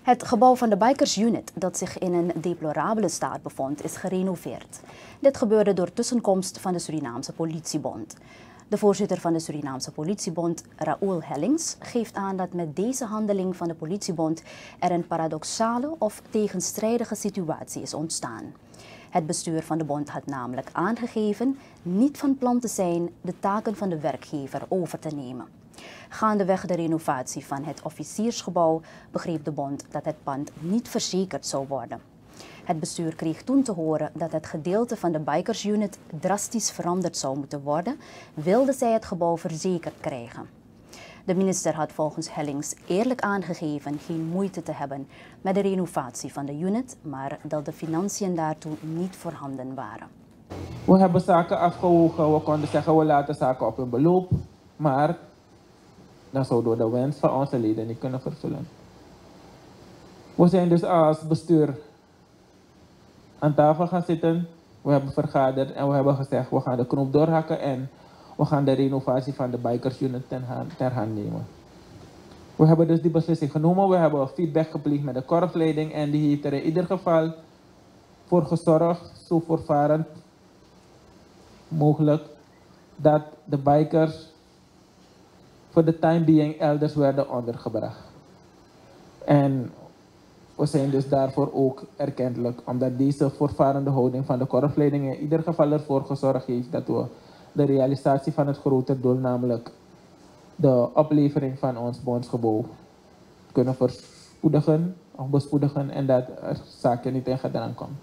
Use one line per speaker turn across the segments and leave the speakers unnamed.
Het gebouw van de Bikers Unit, dat zich in een deplorabele staat bevond, is gerenoveerd. Dit gebeurde door tussenkomst van de Surinaamse Politiebond. De voorzitter van de Surinaamse Politiebond, Raoul Hellings, geeft aan dat met deze handeling van de Politiebond er een paradoxale of tegenstrijdige situatie is ontstaan. Het bestuur van de bond had namelijk aangegeven niet van plan te zijn de taken van de werkgever over te nemen. Gaandeweg de renovatie van het officiersgebouw begreep de bond dat het pand niet verzekerd zou worden. Het bestuur kreeg toen te horen dat het gedeelte van de Bikers Unit drastisch veranderd zou moeten worden, wilden zij het gebouw verzekerd krijgen. De minister had volgens Hellings eerlijk aangegeven geen moeite te hebben met de renovatie van de unit, maar dat de financiën daartoe niet voorhanden waren.
We hebben zaken afgewogen, we konden zeggen we laten zaken op hun beloop, maar dat zouden we de wens van onze leden niet kunnen vervullen. We zijn dus als bestuur aan tafel gaan zitten, we hebben vergaderd en we hebben gezegd we gaan de knoop doorhakken en we gaan de renovatie van de Bikers Unit ter hand nemen. We hebben dus die beslissing genomen, we hebben feedback gepleegd met de korpsleiding en die heeft er in ieder geval voor gezorgd, zo voortvarend mogelijk, dat de bikers voor de time being elders werden ondergebracht. En we zijn dus daarvoor ook erkentelijk, omdat deze voortvarende houding van de korpsleiding in ieder geval ervoor gezorgd heeft dat we de realisatie van het grote doel, namelijk de oplevering van ons bondsgebouw, kunnen verspoedigen of bespoedigen en dat er zaken niet in gedrang komen.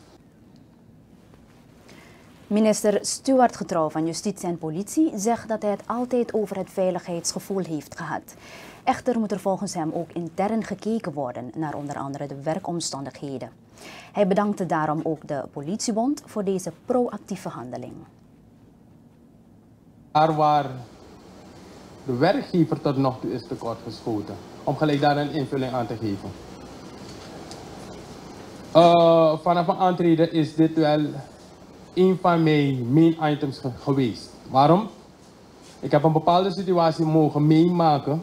Minister Stuart Getrouw van Justitie en Politie zegt dat hij het altijd over het veiligheidsgevoel heeft gehad. Echter moet er volgens hem ook intern gekeken worden naar onder andere de werkomstandigheden. Hij bedankte daarom ook de Politiebond voor deze proactieve handeling.
Daar waar de werkgever tot nog toe is tekortgeschoten, om gelijk daar een invulling aan te geven. Vanaf mijn aantreden is dit wel een van mijn main items geweest. Waarom? Ik heb een bepaalde situatie mogen meemaken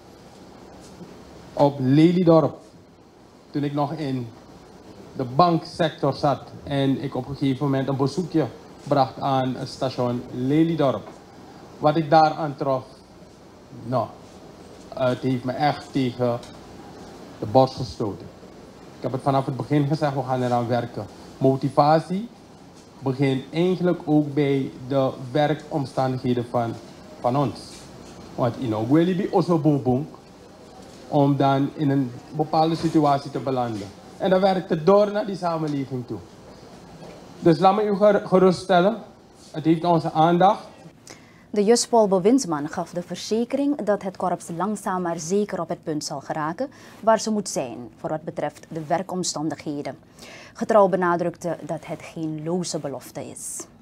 op Lelydorp, toen ik nog in de banksector zat en ik op een gegeven moment een bezoekje bracht aan het station Lelydorp. Wat ik daar aantrof, nou, het heeft me echt tegen de borst gestoten. Ik heb het vanaf het begin gezegd, we gaan eraan werken. Motivatie begint eigenlijk ook bij de werkomstandigheden van ons. Want in Welibi oso boom om dan in een bepaalde situatie te belanden. En dan werkt het door naar die samenleving toe. Dus laat me u geruststellen, het heeft onze aandacht.
De jus Paul Bewindsman gaf de verzekering dat het korps langzaam maar zeker op het punt zal geraken waar ze moet zijn voor wat betreft de werkomstandigheden. Getrouw benadrukte dat het geen loze belofte is.